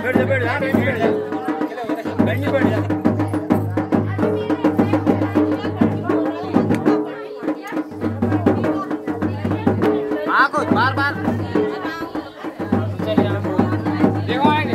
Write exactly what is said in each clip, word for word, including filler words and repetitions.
बैठ जा बैठ जा बैठ जा बैठ जा बैठ जा आको बार बार देखो आएंगे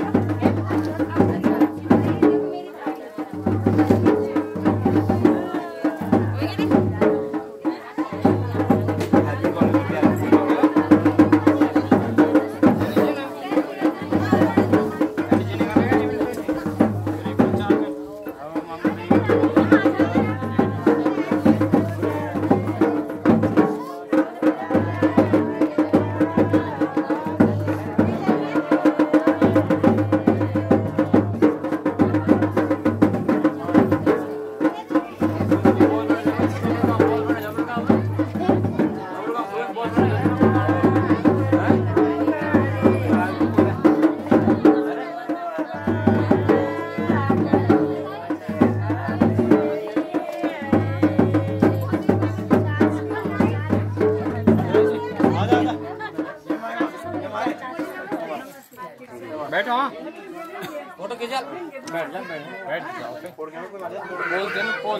बैठो हाँ फोटो खींचा बैठ जा बैठ बैठ जाओ पोज दे पोज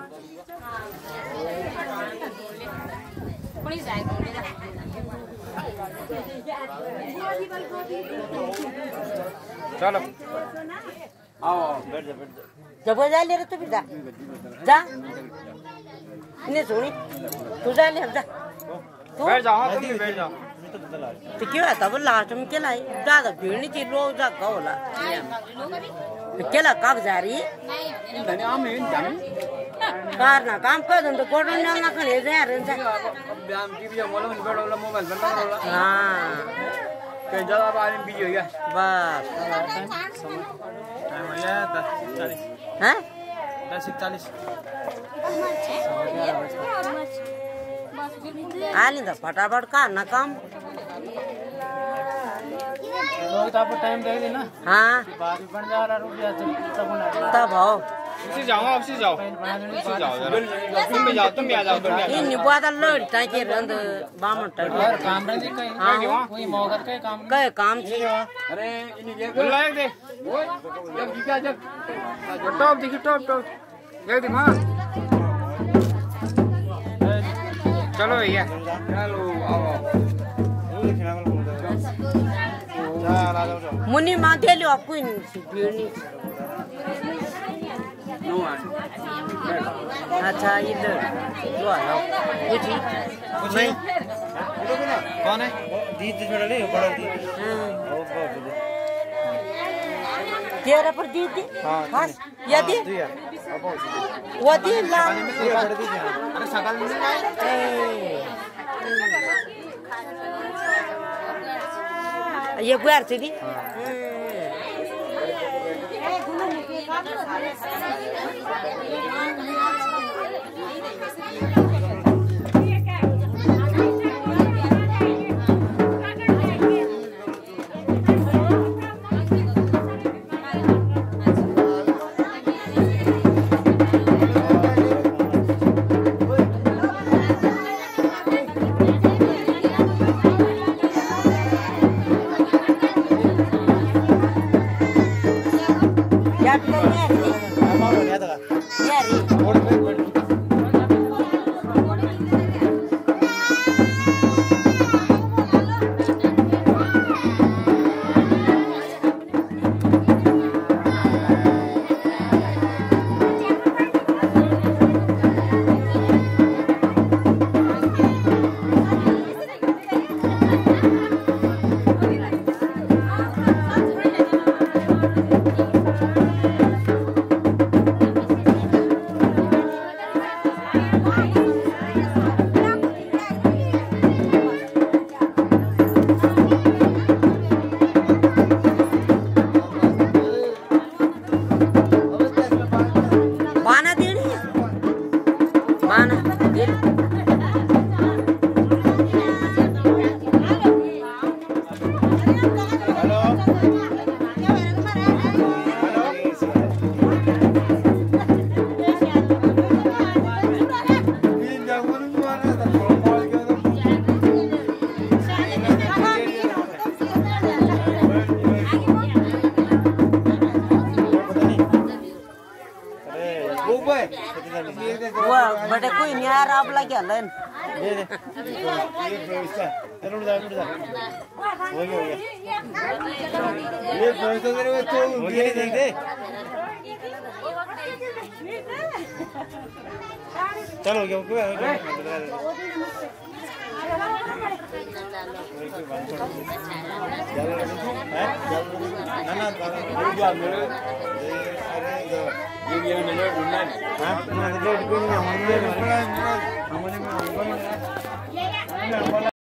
चलो आओ बैठ जा बैठ जा जब जा ले रे तू भी जा जा इन्हें सुनी तू जा ले जा बैठ जाओ तुम भी बैठ जाओ तो क्यों है तब लास्ट में क्या लाई ज्यादा भीड़ नहीं थी लोग जा गौला क्या ला कब जा रही है धनिया में जान कार ना काम कर दो तो कोटन ना ना खले जा रहे हैं ब्याम टीवी या मोबाइल में बैठो वाला मोबाइल बंद करो वाला हाँ कहीं ज़्यादा बारे में बिजी हो गया बस टाइम हो गया दस चालीस हैं दस इकतालीस आली तो फटाफट का ना काम लोग तो आपको टाइम दे देना हाँ बाद में बन जा रहा रुपया तब तब हो उसी जाओ उसी जाओ उसी जाओ जरा तुम भी जाओ तुम भी आ जाओ तुम भी आ ये निवादा लड़ टाके रंद बामन टाके यार काम रही कहीं हाँ कोई मौका के काम कहे काम थी अरे इन्हीं बुला एक दे जब दिखा जब टॉप देखी टॉप टॉप एक दे मां चलो भैया चलो आओ मुन्नी माँ दे लो आपको इन भीड़नी अच्छा इधर जो आया कुछ नहीं कौन है दीदी छोड़ ले बड़ा दीदी तेरा पर दीदी हाँ यदि वो दी ला अरे सकाल में ये गुआर थी क्या लेन दे दे ये इसका चलो उड़ जा उड़ जा हो गया हो गया ये पैसा तेरे को तो दे दे दे चलो हो गया हो गया ना ना हो गया मेरे अरे ये ये मैंने ढूंढना है हां मैं तो ढूंढ नहीं हूं हमने हमने